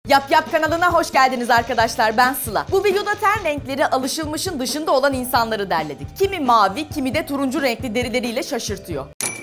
Yap Yap kanalına hoş geldiniz arkadaşlar, ben Sıla. Bu videoda ten renkleri alışılmışın dışında olan insanları derledik. Kimi mavi, kimi de turuncu renkli derileriyle şaşırtıyor.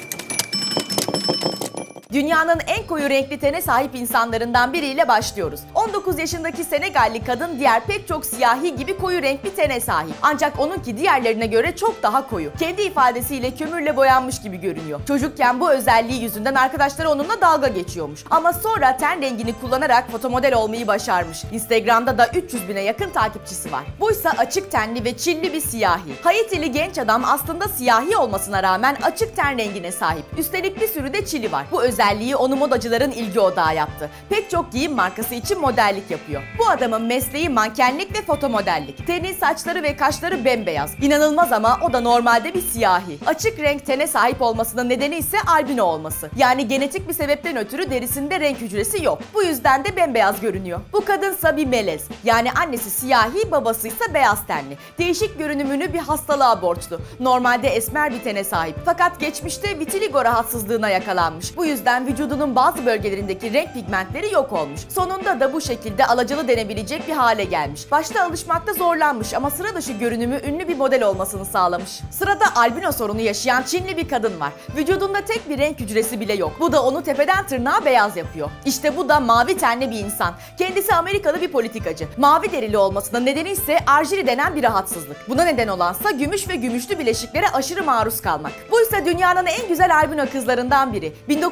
Dünyanın en koyu renkli tene sahip insanlarından biriyle başlıyoruz. 19 yaşındaki Senegalli kadın diğer pek çok siyahi gibi koyu renkli tene sahip. Ancak onunki diğerlerine göre çok daha koyu. Kendi ifadesiyle kömürle boyanmış gibi görünüyor. Çocukken bu özelliği yüzünden arkadaşları onunla dalga geçiyormuş. Ama sonra ten rengini kullanarak fotomodel olmayı başarmış. Instagram'da da 300 bine yakın takipçisi var. Buysa açık tenli ve çilli bir siyahi. Haitili genç adam aslında siyahi olmasına rağmen açık ten rengine sahip. Üstelik bir sürü de çili var. Bu özelliği onu modacıların ilgi odağı yaptı. Pek çok giyim markası için modellik yapıyor. Bu adamın mesleği mankenlik ve fotomodellik. Teni, saçları ve kaşları bembeyaz. İnanılmaz ama o da normalde bir siyahi. Açık renk tene sahip olmasının nedeni ise albino olması. Yani genetik bir sebepten ötürü derisinde renk hücresi yok. Bu yüzden de bembeyaz görünüyor. Bu kadınsa bir melez. Yani annesi siyahi, babası ise beyaz tenli. Değişik görünümünü bir hastalığa borçlu. Normalde esmer bir tene sahip. Fakat geçmişte vitiligo rahatsızlığına yakalanmış. Bu yüzden vücudunun bazı bölgelerindeki renk pigmentleri yok olmuş. Sonunda da bu şekilde alacalı denebilecek bir hale gelmiş. Başta alışmakta zorlanmış ama sıra dışı görünümü ünlü bir model olmasını sağlamış. Sırada albino sorunu yaşayan Çinli bir kadın var. Vücudunda tek bir renk hücresi bile yok. Bu da onu tepeden tırnağa beyaz yapıyor. İşte bu da mavi tenli bir insan. Kendisi Amerikalı bir politikacı. Mavi derili olmasının nedeni ise arjiri denen bir rahatsızlık. Buna neden olansa gümüş ve gümüşlü bileşiklere aşırı maruz kalmak. Buysa dünyanın en güzel albino kızlarından biri.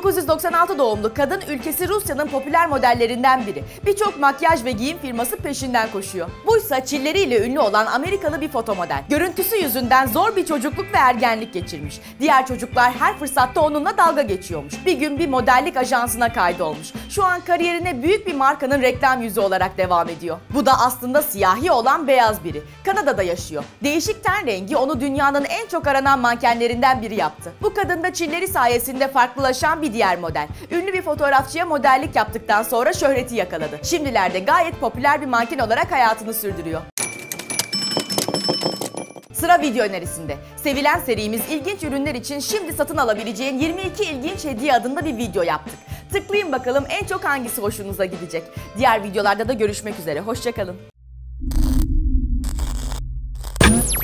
1996 doğumlu kadın ülkesi Rusya'nın popüler modellerinden biri. Birçok makyaj ve giyim firması peşinden koşuyor. Buysa çilleriyle ünlü olan Amerikalı bir fotomodel. Görüntüsü yüzünden zor bir çocukluk ve ergenlik geçirmiş. Diğer çocuklar her fırsatta onunla dalga geçiyormuş. Bir gün bir modellik ajansına kaydolmuş. Şu an kariyerine büyük bir markanın reklam yüzü olarak devam ediyor. Bu da aslında siyahi olan beyaz biri. Kanada'da yaşıyor. Değişik ten rengi onu dünyanın en çok aranan mankenlerinden biri yaptı. Bu kadın da çilleri sayesinde farklılaşan bir diğer model. Ünlü bir fotoğrafçıya modellik yaptıktan sonra şöhreti yakaladı. Şimdilerde gayet popüler bir manken olarak hayatını sürdürüyor. Sıra video önerisinde. Sevilen serimiz ilginç ürünler için şimdi satın alabileceğin 22 ilginç hediye adında bir video yaptık. Tıklayın bakalım en çok hangisi hoşunuza gidecek. Diğer videolarda da görüşmek üzere. Hoşça kalın.